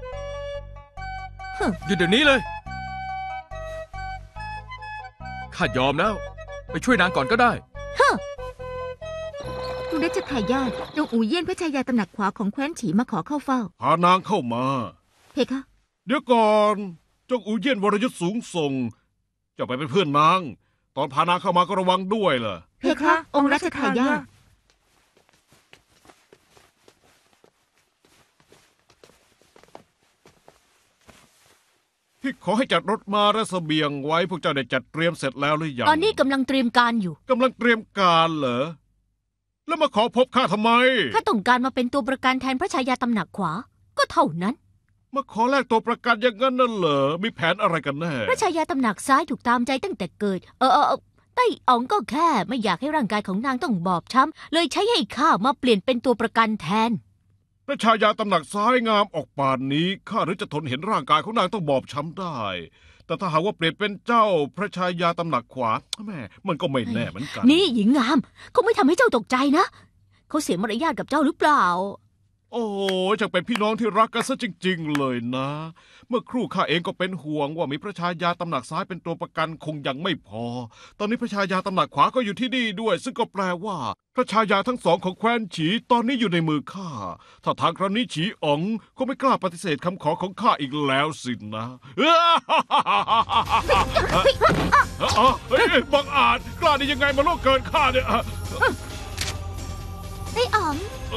หยุดเดี๋ยวนี้เลย ข้ายอมแล้ว ไปช่วยนางก่อนก็ได้คุณรัชทายาทจงอู่เยี่ยนพระชายาตำหนักขวาของแคว้นฉีมาขอเข้าเฝ้าพานางเข้ามาเพคะเดี๋ยวก่อนจงอูเยี่ยนวรยุทธ์สูงส่งเจะไปเป็นเพื่อนนาง ตอนพานางเข้ามาก็ระวังด้วยล่ะเพคะ องค์รัชทายาทที่ขอให้จัดรถมาและเสบียงไว้พวกเจ้าได้จัดเตรียมเสร็จแล้วหรือยังตอนนี้กำลังเตรียมการอยู่กำลังเตรียมการเหรอ แล้วมาขอพบข้าทำไมข้าต้องการมาเป็นตัวประกันแทนพระชายาตำหนักขวา ก็เท่านั้นมาขอแลกตัวประกันอย่างนั้นน่ะเหรอ มีแผนอะไรกันแน่พระชายาตำหนักซ้ายถูกตามใจตั้งแต่เกิด เออเออเออไต้อ๋องก็แค่ไม่อยากให้ร่างกายของนางต้องบอบช้ำ เลยใช้ให้ข้ามาเปลี่ยนเป็นตัวประกันแทนพระชายาตำหนักซ้ายงามออกป่านนี้ข้าหรือจะทนเห็นร่างกายของนางต้องบอบช้ำได้ แต่ถ้าหากว่าเปลี่ยนเป็นเจ้าพระชายาตำหนักขวาแม่มันก็ไม่แน่เหมือนกันนี่หญิงงามเขาไม่ทำให้เจ้าตกใจนะ เขาเสียมารยาทกับเจ้าหรือเปล่าโอ้โหจะเป็นพี่น้องที่รักกันซะจริง ๆ เลยนะ เมื่อครู่ข้าเองก็เป็นห่วงว่ามีพระชายาตำหนักซ้ายเป็นตัวประกันคงยังไม่พอ ตอนนี้พระชายาตำหนักขวาก็อยู่ที่นี่ด้วย ซึ่งก็แปลว่า พระชายาทั้งสองของแคว้นฉีตอนนี้อยู่ในมือข้า ถ้าทางครั้งนี้ฉีอ๋องก็ไม่กล้าปฏิเสธคำขอของข้าอีกแล้วสินะเฮ้ยบังอาจกล้าได้ยังไงมาล่วงเกินข้าเนี่ยไต้อ๋อง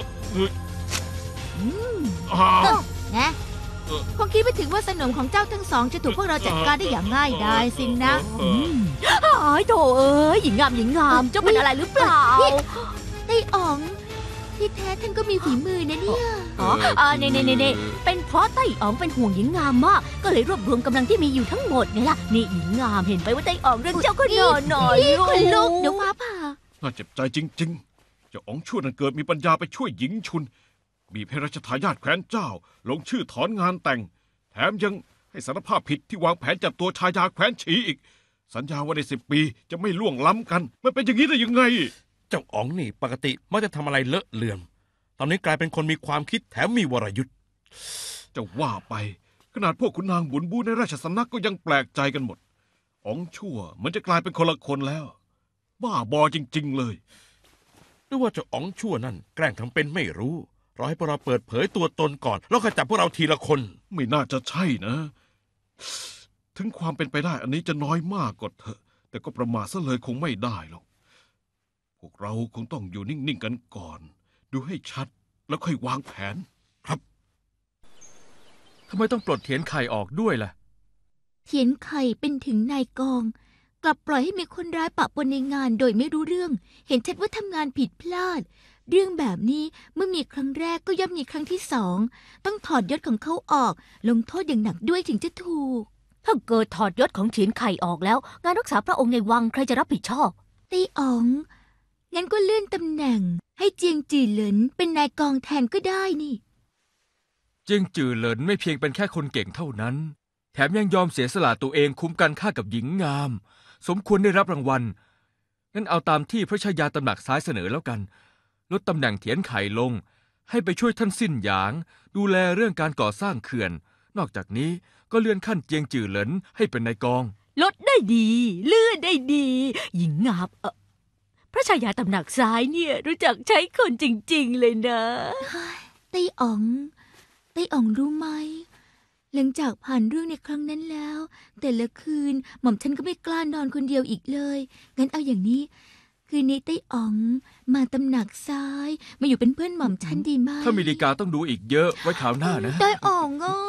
อ่านะเออคงคิดไม่ถึงว่าสนมของเจ้าทั้งสองจะถูกพวกเราจัดการได้อย่างง่ายดายสินะเออหายโถเอ้ยหญิงงามหญิงงามเจ้าเป็นอะไรหรือเปล่าไต้อ๋อง ที่แท้ท่านก็มีฝีมือนะเนี่ยอ๋ออ่าเน่เน่เน่เน่เป็นเพราะไต้อ๋องเป็นห่วงหญิงงามมาก ก็เลยรวบรวมกำลังที่มีอยู่ทั้งหมดเนี่ยล่ะ นี่หญิงงามเห็นไปว่าไต้อ๋องเรื่องเจ้าก็หน่อยหน่อยนี่คุณลูกเดี๋ยวฟ้าผ่าน่าเจ็บใจจริง ๆ เจ้าอ๋องชั่วนั้นเกิดมีปัญญาไปช่วยหญิงชุน มีเพรัชทายาทแคว้นเจ้า ลงชื่อถอนงานแต่ง แถมยังให้สารภาพผิดที่วางแผนจับตัวชายาแคว้นฉีอีก สัญญาว่าในสิบปีจะไม่ล่วงล้ำกัน มันเป็นอย่างนี้ได้ยังไงเจ้าอ๋องนี่ปกติมักจะทำอะไรเลอะเลือน ตอนนี้กลายเป็นคนมีความคิดแถมมีวรยุทธ์จะว่าไป ขนาดพวกขุนนางบุญบูในราชสำนักก็ยังแปลกใจกันหมดอ๋องชั่วเหมันจะกลายเป็นคนละคนแล้ว บ้าบอจริง ๆ เลยหรือว่าเจ้าอ๋องชั่วนั่นแกล้งทำเป็นไม่รู้รอให้พวกเราเปิดเผยตัวตนก่อน แล้วก็จับพวกเราทีละคนไม่น่าจะใช่นะ ถึงความเป็นไปได้อันนี้จะน้อยมากก็เถอะ แต่ก็ประมาทซะเลยคงไม่ได้หรอก พวกเราคงต้องอยู่นิ่ง ๆ กันก่อน ดูให้ชัดแล้วค่อยวางแผนทำไมต้องปลดเทียนไข่ออกด้วยล่ะเทียนไข่เป็นถึงนายกอง กลับปล่อยให้มีคนร้ายปะปนในงานโดยไม่รู้เรื่อง เห็นชัดว่าทำงานผิดพลาด เรื่องแบบนี้เมื่อมีครั้งแรกก็ย่อมมีครั้งที่สอง ต้องถอดยศของเขาออก ลงโทษอย่างหนักด้วยถึงจะถูกถ้าเกิดถอดยศของเฉียนไข่ออกแล้ว งานรักษาพระองค์ในวังใครจะรับผิดชอบไต้อ๋อง งั้นก็เลื่อนตำแหน่ง ให้เจียงจือเหลินเป็นนายกองแทนก็ได้นี่เจียงจือเหลินไม่เพียงเป็นแค่คนเก่งเท่านั้น แถมยังยอมเสียสละตัวเองคุ้มกันข้ากับหญิงงาม สมควรได้รับรางวัล งั้นเอาตามที่พระชายาตำหนักซ้ายเสนอแล้วกัน ลดตำแหน่งเถียนไข่ลง ให้ไปช่วยท่านสิ้นหยาง ดูแลเรื่องการก่อสร้างเขื่อน นอกจากนี้ก็เลื่อนขั้นเจียงจือเหลินให้เป็นนายกองลดได้ดี เลื่อนได้ดี หญิงงามเออพระชายาตำหนักซ้ายเนี่ย รู้จักใช้คนจริง ๆ เลยนะไต้อ๋อง ไต้อ๋องรู้ไหม หลังจากผ่านเรื่องในครั้งนั้นแล้ว แต่ละคืนหม่อมฉันก็ไม่กล้านอนคนเดียวอีกเลย งั้นเอาอย่างนี้ คืนนี้ไต้อ๋องมาตำหนักซ้าย มาอยู่เป็นเพื่อนหม่อมฉันดีไหมถ้ามีดีกาต้องดูอีกเยอะไว้คราวหน้านะไต้อ๋องอ่ะ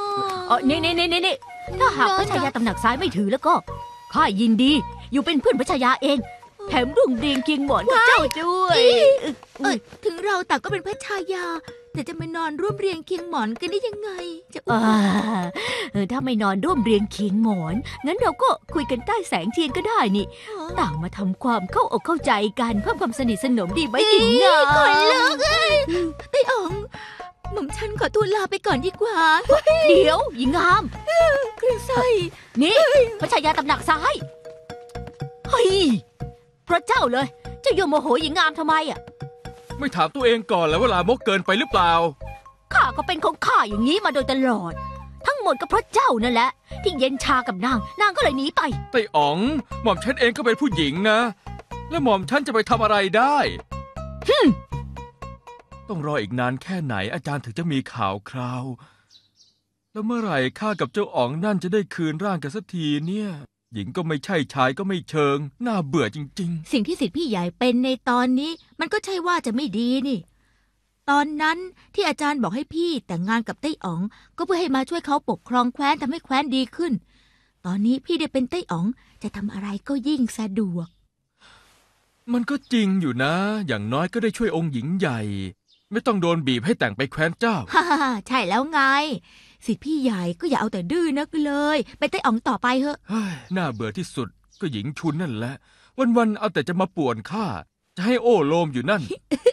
เออนี่นี่นี่นี่ถ้าหากพระชายาตำหนักซ้ายไม่ถือแล้วก็ข้ายินดี อยู่เป็นเพื่อนพระชายาเอง แถมรุ่งเรียงเคียงหมอนกับเจ้าด้วยเอ้ยถึงเราต่างก็เป็นพระชายา แต่จะมานอนร่วมเรียงเคียงหมอนกันได้ยังไง จะอุ้อ่าม เออถ้าไม่นอนร่วมเรียงเคียงหมอน งั้นเราก็คุยกันใต้แสงเทียนก็ได้นี่ ต่างมาทำความเข้าอกเข้าใจกันเพิ่มความสนิทสนมดีไหมหญิงงามขนลุกเอ้ยไต้อ๋องหม่อมฉันขอทูลลาไปก่อนดีกว่าเดี๋ยวหญิงงามเครื่องไส้นี่พระชายาตำหนักซ้ายเฮ้ยพระเจ้าเลยเจ้าโยมโมโหหญิงงามทำไมอ่ะไม่ถามตัวเองก่อนแล้วว่าลามกเกินไปหรือเปล่าข้าก็เป็นของข้าอย่างนี้มาโดยตลอด ทั้งหมดก็เพราะเจ้านั่นแหละ ที่เย็นชากับนาง นางก็เลยหนีไปไต้อ๋อง หม่อมฉันเองก็เป็นผู้หญิงนะ แล้วหม่อมฉันจะไปทำอะไรได้ต้องรออีกนานแค่ไหนอาจารย์ถึงจะมีข่าวคราว แล้วเมื่อไหร่ข้ากับเจ้าอ๋องนั่นจะได้คืนร่างกันสักทีเนี่ย หญิงก็ไม่ใช่ชายก็ไม่เชิง น่าเบื่อจริงสิ่งที่สิทธิพี่ใหญ่เป็นในตอนนี้ มันก็ใช่ว่าจะไม่ดีนี่ ตอนนั้นที่อาจารย์บอกให้พี่แต่งงานกับไต้อ๋อง ก็เพื่อให้มาช่วยเขาปกครองแคว้นทำให้แคว้นดีขึ้น ตอนนี้พี่ได้เป็นไต้อ๋องจะทำอะไรก็ยิ่งสะดวกๆ มันก็จริงอยู่นะ อย่างน้อยก็ได้ช่วยองค์หญิงใหญ่ ไม่ต้องโดนบีบให้แต่งไปแคว้นเจ้าฮ่าใช่แล้วไง สิทธิพี่ใหญ่ก็อย่าเอาแต่ดื้อนักเลยไปไต้อ๋องต่อไปเถอะเฮ้ยน่าเบื่อที่สุดก็หญิงชุนนั่นแหละ วันๆเอาแต่จะมาป่วนข้า จะให้โอ้โลมอยู่นั่น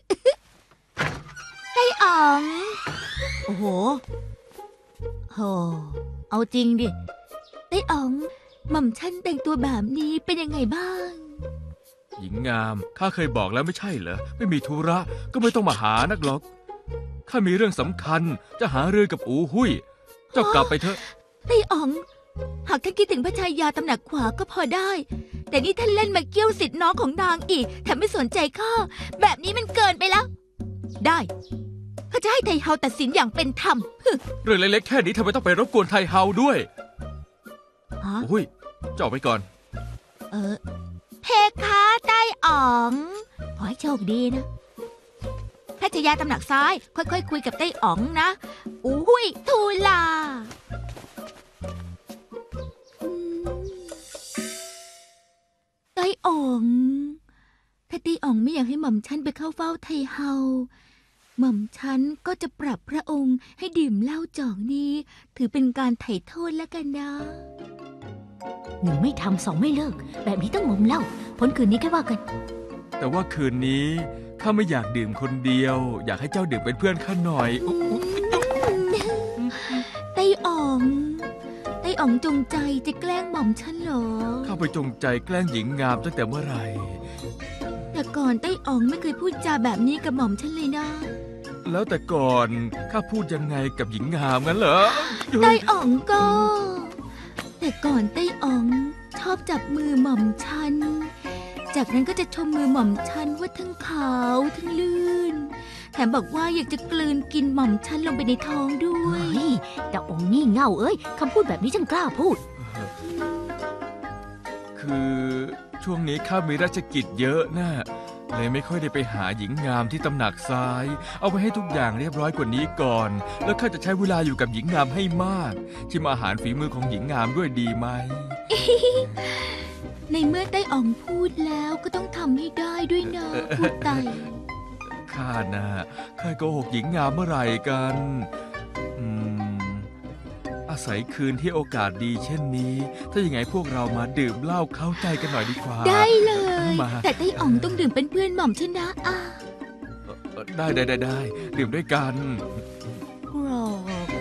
ไต้อ๋องโอ้โหโหเอาจริงดิไต้อ๋องหม่อมฉันแต่งตัวแบบนี้เป็นยังไงบ้างหญิงงามข้าเคยบอกแล้วไม่ใช่เหรอไม่มีธุระก็ไม่ต้องมาหานักหรอกข้ามีเรื่องสำคัญจะหาเรื่องกับอูหุ้ยเจ้ากลับไปเถอะไต้อ๋อง หากท่านคิดถึงพระชายาตำหนักขวาก็พอได้ แต่นี่ท่านเล่นมาเกี้ยวสิทธิ์น้องของนางอีกแถมไม่สนใจข้าแบบนี้มันเกินไปแล้ว ได้ข้าจะให้ไทเฮาตัดสินอย่างเป็นธรรมเรื่องเล็กๆแค่นี้ทำไมต้องไปรบกวนไทเฮาด้วยฮะอูหุ้ยเจ้าออกไปก่อนเออเพคะไต้อ๋องขอให้โชคดีนะพระชายาตำหนักซ้ายค่อยๆ คคุยกับไต้อ๋องนะอู้หุยทูลาอืมไต้อ๋องถ้าไต้อ๋องไม่อยากให้หม่อมฉันไปเข้าเฝ้าไทเฮาหม่อมฉันก็จะปรับพระองค์ให้ดื่มเหล้าจ่องนี้ ถือเป็นการไถ่โทษแล้วกันนะหนึ่งไม่ทำสองไม่เลิก แบบนี้ต้องงมเหล้าพ้นคืนนี้แค่ว่ากันแต่ว่าคืนนี้ข้าไม่อยากดื่มคนเดียว อยากให้เจ้าดื่มเป็นเพื่อนข้าหน่อยอุ๊ยอุ๊ยไต้อ๋องไต้อ๋องจงใจจะแกล้งหม่อมฉันเหรอข้าไปจงใจแกล้งหญิงงามตั้งแต่เมื่อไหร่แต่ก่อนไต้อ๋องไม่เคยพูดจาแบบนี้กับหม่อมฉันเลยนะแล้วแต่ก่อนข้าพูดยังไงกับหญิงงามงั้นเหรอไต้อ๋องก็ แต่ก่อนไต้อ๋องชอบจับมือหม่อมฉัน จากนั้นก็จะชมมือหม่อมฉันว่าทั้งขาวทั้งลื่น แถมบอกว่าอยากจะกลืนกินหม่อมฉันลงไปในท้องด้วยเฮ้ยแต่องค์นี่เง่าเอ้ยคำพูดแบบนี้จังกล้าพูดคือช่วงนี้ข้ามีราชกิจเยอะนะเลยไม่ค่อยได้ไปหาหญิงงามที่ตำหนักซ้าย เอาไปให้ทุกอย่างเรียบร้อยกว่านี้ก่อน แล้วข้าจะใช้เวลาอยู่กับหญิงงามให้มาก ชิมอาหารฝีมือของหญิงงามด้วยดีไหมในเมื่อไต้อ๋องพูดแล้วก็ต้องทำให้ได้ด้วยนะพูดไต่ข้านะเคยโกหกหญิงงามเมื่อไหร่กันอืมอาศัยคืนที่โอกาสดีเช่นนี้ ถ้าอย่างไงพวกเรามาดื่มเหล้าเข้าใจกันหน่อยดีกว่าได้เลยมาแต่ไต้อ๋องต้องดื่มเป็นเพื่อนหม่อมฉันนะอ่ะเอ่อได้ได้ได้ได้ดื่มด้วยกันกรอบ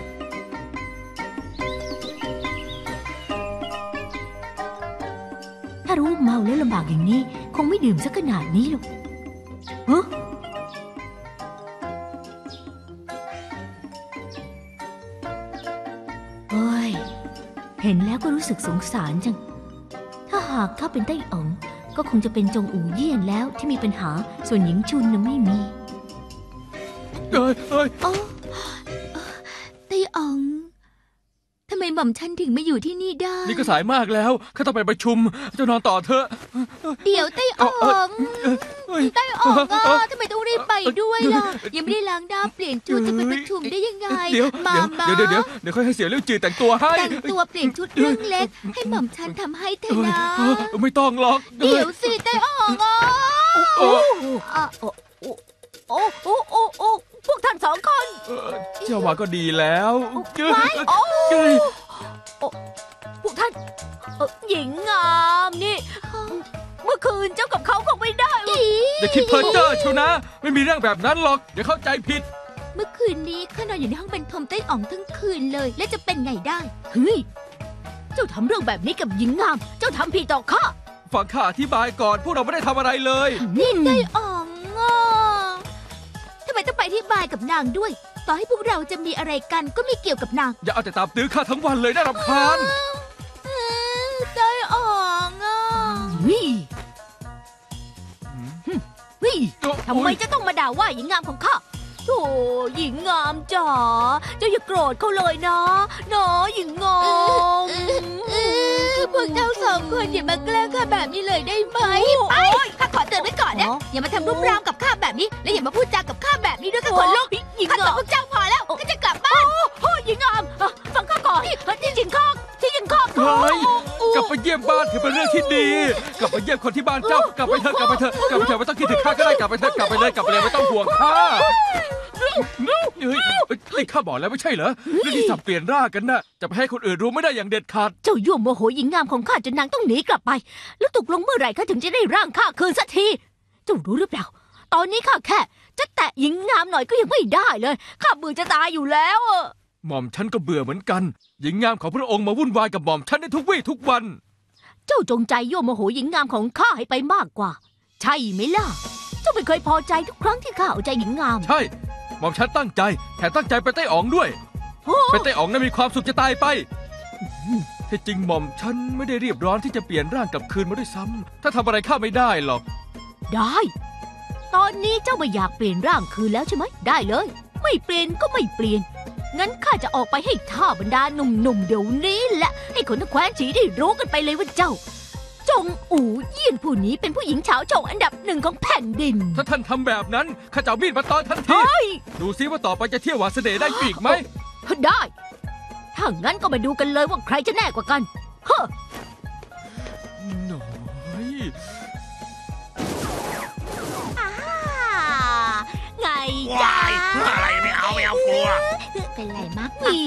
ถ้ารู้เมาแล้วลำบากอย่างนี้ คงไม่ดื่มสักขนาดนี้หรอกฮะเฮ้ย เห็นแล้วก็รู้สึกสงสารจัง ถ้าหากข้าเป็นไต้อ๋อง ก็คงจะเป็นจงอู่เยี่ยนแล้วที่มีปัญหา ส่วนหญิงชุนน่ะไม่มีเอ้ยเอ้ยอ๋อไต้อ๋องทำไมหม่อมฉันถึงมาอยู่ที่นี่ได้นี่ก็สายมากแล้วข้าต้องไปประชุมเจะนอนต่อเถอะเดี๋ยวไต้อ๋องเอ้ยไต้อ๋องอ่ะทำไมต้องรีบไปด้วยล่ะ ยังไม่ได้ล้างหน้าเปลี่ยนชุดจะไปประชุมได้ยังไงเดี๋ยวมามาเดี๋ยวเดี๋ยวเดี๋ยวเดี๋ยวค่อยให้เสียเรื่องจืดแต่งตัวให้แต่งตัวเปลี่ยนชุดเรื่องเล็ก ให้หม่อมฉันทำให้เถอะนะเออไม่ต้องหรอกเดี๋ยวสิไต้อ่องอ่ะเอออ่ะโอ้โอ้โอ้โอ้โอ้พวกท่านสองคนเออเจ้าว่าก็ดีแล้วไม่โอ้เอ้ยพวกท่านเอ่อหญิงงามนี่ เมื่อคืนเจ้ากับเขาคงไม่ได้หรอกอย่าคิดเพ้อเจ้อเชียวนะ ไม่มีเรื่องแบบนั้นหรอกอย่าเข้าใจผิดเมื่อคืนนี้ข้านอนอยู่ในห้องบรรทมไต้อ่องทั้งคืนเลย และจะเป็นไงได้เฮ้ยเจ้าทำเรื่องแบบนี้กับหญิงงาม เจ้าทำผิดต่อข้าฟังข้าอธิบายก่อน พวกเราไม่ได้ทำอะไรเลยนี่ไต้อ่องอ่ะทำไมต้องไปอธิบายกับนางด้วย ต่อให้พวกเราจะมีอะไรกันก็ไม่เกี่ยวกับนางอย่าเอาแต่ตามตื้อข้าทั้งวันเลยน่ารำคาญไต้อ่องอ่ะวิวิโอ๊ยทำไมจะต้องมาด่าว่าหญิงงามของข้าโธ่หญิงงามจ๋าเจ้าอย่าโกรธเขาเลยนะเนาะหญิงงามพวกเจ้าสองคนอย่ามาแกล้งข้าแบบนี้เลยได้ไหมไปข้าขอเตือนไว้ก่อนนะอย่ามาทำรูปร่างกับข้าแบบนี้ และอย่ามาพูดจากับข้าแบบนี้ด้วยข้าขนลุกหญิงข้าตงาบมพวกเจ้าพอแล้วข้าจะกลับบ้านโอ้หญิงงามอ่ะฟังข้าก่อนที่หญิงข้าที่หญิงข้าเฮ้ยกลับไปเยี่ยมบ้านถือเป็นเรื่องที่ดี กลับไปเยี่ยมคนที่บ้านเจ้ากลับไปเถอะกลับไปเถอะกลับไปเถอะไม่ต้องคิดถึงข้าก็ได้กลับไปเถอะกลับไปเลยกลับไปเลยไม่ต้องห่วงข้าเฮ้ยเฮ้ยข้าบอกแล้วไม่ใช่เหรอเรื่องที่สับเปลี่ยนร่างกันน่ะจะไปให้คนอื่นรู้ไม่ได้อย่างเด็ดขาดเจ้ายั่วโมโหหญิงงามของข้าจนนางต้องหนีกลับไป แล้วตกลงเมื่อไหร่ข้าถึงจะได้ร่างข้าคืนสักที เจ้ารู้หรือเปล่า ตอนนี้ข้าแค่จะแตะหญิงงามหน่อยก็ยังไม่ได้เลย ข้าเบื่อจะตายอยู่แล้วอะหม่อมฉันก็เบื่อเหมือนกัน หญิงงามของพระองค์มาวุ่นวายกับหม่อมฉันในทุกวี่ทุกวันเจ้าจงใจยั่วโมโหหญิงงามของข้าให้ไปมากกว่า ใช่ไหมล่ะ เจ้าไม่เคยพอใจทุกครั้งที่ข้าเอาใจหญิงงามใช่ หม่อมฉันตั้งใจแถมตั้งใจไปไต้อ๋องด้วยโอ้ไปไต้อ๋องนั้นมีความสุขจะตายไปที่จริงหม่อมฉันไม่ได้รีบร้อนที่จะเปลี่ยนร่างกลับคืนมาด้วยซ้ำถ้าทำอะไรข้าไม่ได้หรอกได้ ตอนนี้เจ้าไม่อยากเปลี่ยนร่างคืนแล้วใช่ไหม ได้เลย ไม่เปลี่ยนก็ไม่เปลี่ยน งั้นข้าจะออกไปให้ท่าบรรดาหนุ่มๆเดี๋ยวนี้แหละ ให้คนทั้งแคว้นฉีได้รู้กันไปเลยว่าเจ้า จงอู่เยี่ยนผู้นี้เป็นผู้หญิงเฉาโฉงอันดับหนึ่งของแผ่นดินถ้าท่านทำแบบนั้นข้าจะเอามีดมาตอนทันที ดูซิว่าต่อไปจะเที่ยวหวาเสน่ห์ได้อีกไหมได้ ถ้างั้นก็มาดูกันเลยว่าใครจะแน่กว่ากัน เฮ้อหน่อยไงว้ายอะไรไม่เอาไม่เอากลัวเป็นไรมากปี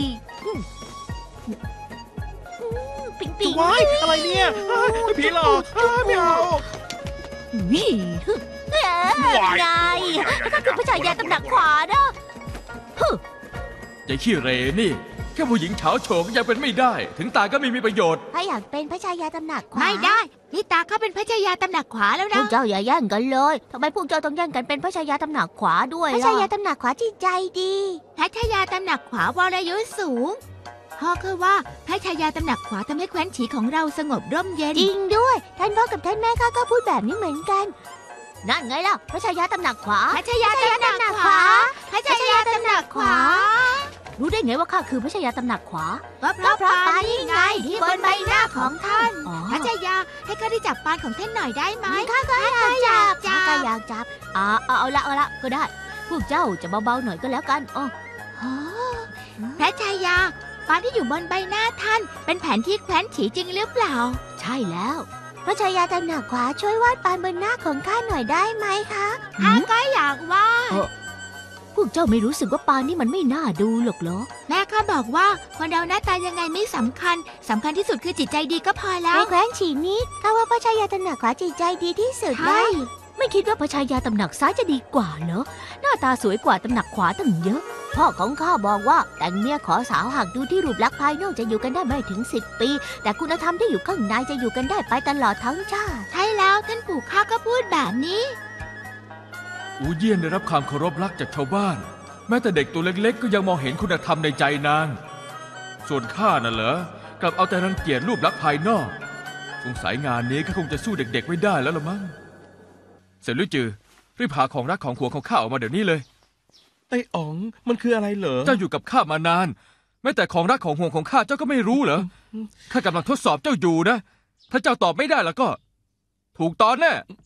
ปิงปิงว้ายอะไรเนี่ยอ้าวผีหลอกอ้าวไม่เอานี่เอ้ยไงถ้าคือผู้ชายยาตำหนักขวานะใจขี้เหรนี่แค่ผู้หญิงเฉาโฉงยังเป็นไม่ได้ ถึงตายก็ไม่มีประโยชน์ถ้าอยากเป็นพระชายาตำหนักขวาไม่ได้ นี่ตาข้าเป็นพระชายาตำหนักขวาแล้วพนะวกเจ้าอย่าแย่งกันเลยทำไมพวกเจ้าต้องแย่งกันเป็นพระชายาตำหนักขวาด้วยพระชายาตำหนักขวาที่ใจดีพระชายาตำหนักขวาวรยุทธ์สูงพ่อคือว่าพระชายาตำหนักขวาทำให้แคว้นฉีของเราสงบร่มเย็นจริงด้วย ท่านพ่อกับท่านแม่ข้าก็พูดแบบนี้เหมือนกันนั่นไงล่ะพระชายาตำหนักขวาพระชายาตำหนักขวาพระชายาตำหนักขวารู้ได้ไงว่าข้าคือพระชายาตำหนักขวาก็เพราะปานนี่ไงที่บนใบหน้าของท่านอ๋อพระชายาให้ข้าได้จับปานของท่านหน่อยได้ไหมข้าก็อยากจับจัข้าก็บอยากจับอ่าเอาเอาละเอาละก็ได้ พวกเจ้าจะเบาๆหน่อยก็แล้วกันอ๋อโอ้พระชายาปานที่อยู่บนใบหน้าท่าน เป็นแผนที่แคว้นฉีจริงหรือเปล่าใช่แล้วพระชายาตำหนักขวาช่วยวาดปานบนหน้าของข้าหน่อยได้ไหมคะข้าก็อยากว่าพวกเจ้าไม่รู้สึกว่าปานนี่มันไม่น่าดูหรอกเหรอแม่ข้าบอกว่าคนเราหน้าตายังไงไม่สำคัญสำคัญที่สุดคือจิตใจดีก็พอแล้ในวแคว้นฉีนี้ข้าว่าพระชายาตำหนักขวาจิตใจดีที่สุดใช่นะไม่คิดว่าพระชายาตำหนักซ้ายจะดีกว่าเหรอ หน้าตาสวยกว่าตำหนักขวาตั้งเยอะพ่อของข้าบอกว่าแต่งเมียขอสาวหากดูที่รูปลักษณ์ภายนอกจะอยู่กันได้ไม่ถึงสิบปี แต่คุณธรรมที่อยู่ข้างในจะอยู่กันได้ไปตลอดทั้งชาติใช่แล้วท่านปู่ข้าก็พูดแบบนี้อูเยี่ยนได้รับความเคารพรักจากชาวบ้าน แม้แต่เด็กตัวเล็กๆ ก็ยังมองเห็นคุณธรรมในใจนาง ส่วนข้าน่ะเหรอกลับเอาแต่รังเกียจรูปลักษณ์ภายนอกสงสัยงานนี้ก็คงจะสู้เด็กๆไม่ได้แล้วละมั้งเสร็จลุยจือรีบหาของรักของหวงของข้าออกมาเดี๋ยวนี้เลยไต้อ๋องมันคืออะไรเหรอเจ้าอยู่กับข้ามานานแม้แต่ของรักของห่วงของข้าเจ้าก็ไม่รู้เหรอข้ากำลังทดสอบเจ้าอยู่นะ ถ้าเจ้าตอบไม่ได้แล้วก็ ถูกตอนแน่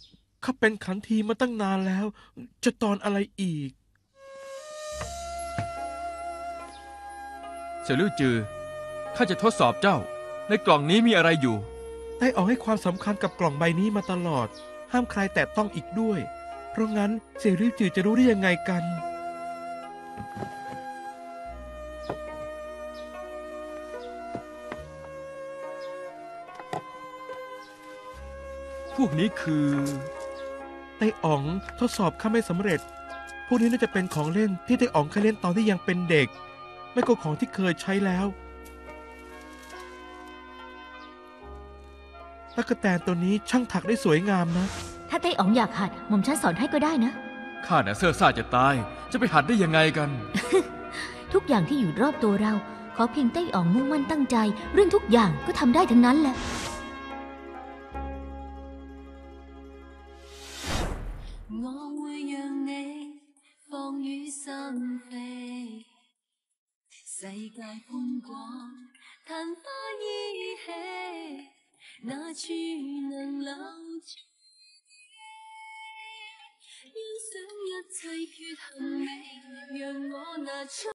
ข้าเป็นขันทีมาตั้งนานแล้ว จะตอนอะไรอีกเสี่ยวลู่จือข้าจะทดสอบเจ้า ในกล่องนี้มีอะไรอยู่ไต้อ๋องให้ความสำคัญกับกล่องใบนี้มาตลอด ห้ามใครแตะต้องอีกด้วย เพราะงั้นเสี่ยวลี่จือจะรู้ได้ยังไงกันพวกนี้คือไต้อ๋องทดสอบข้าไม่สำเร็จ พวกนี้น่าจะเป็นของเล่นที่ไต้อ๋องเคยเล่นตอนที่ยังเป็นเด็ก ไม่ก็ของที่เคยใช้แล้วตะกแตนตัวนี้ช่างถักได้สวยงามนะถ้าไต้อ๋องอยากหัดหม่อมฉันสอนให้ก็ได้นะข้าน่ะเซ่อซ่าจะตาย จะไปหัดได้ยังไงกันทุกอย่างที่อยู่รอบตัวเรา ขอเพียงไต้อ๋องมุ่งมั่นตั้งใจ เรื่องทุกอย่างก็ทำได้ทั้งนั้นแหละ我會讓你放於心扉，世界寬廣，曇花依稀，那處能留住你？欣賞一切缺陷美，讓我拿出。